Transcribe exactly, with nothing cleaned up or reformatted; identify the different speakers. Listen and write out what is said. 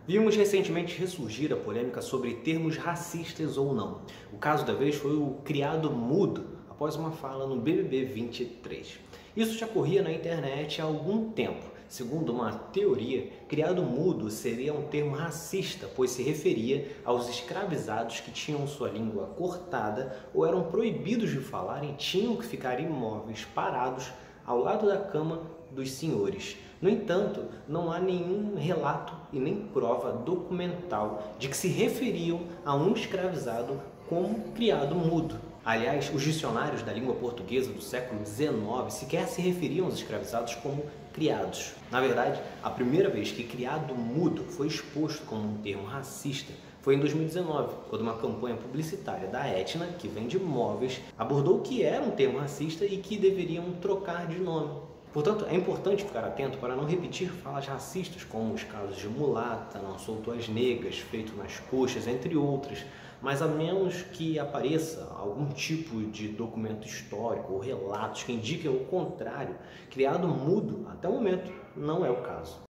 Speaker 1: Vimos recentemente ressurgir a polêmica sobre termos racistas ou não. O caso da vez foi o criado mudo, após uma fala no B B B vinte e três. Isso já corria na internet há algum tempo. Segundo uma teoria, criado mudo seria um termo racista, pois se referia aos escravizados que tinham sua língua cortada ou eram proibidos de falar e tinham que ficar imóveis, parados, ao lado da cama dos senhores. No entanto, não há nenhum relato e nem prova documental de que se referiam a um escravizado como criado mudo. Aliás, os dicionários da língua portuguesa do século dezenove sequer se referiam aos escravizados como criados. Na verdade, a primeira vez que criado mudo foi exposto como um termo racista foi em dois mil e dezenove, quando uma campanha publicitária da Etna, que vende móveis, abordou que era um termo racista e que deveriam trocar de nome. Portanto, é importante ficar atento para não repetir falas racistas, como os casos de mulata, não soltou as negras, feito nas coxas, entre outras, mas a menos que apareça algum tipo de documento histórico ou relatos que indiquem o contrário, criado mudo, até o momento, não é o caso.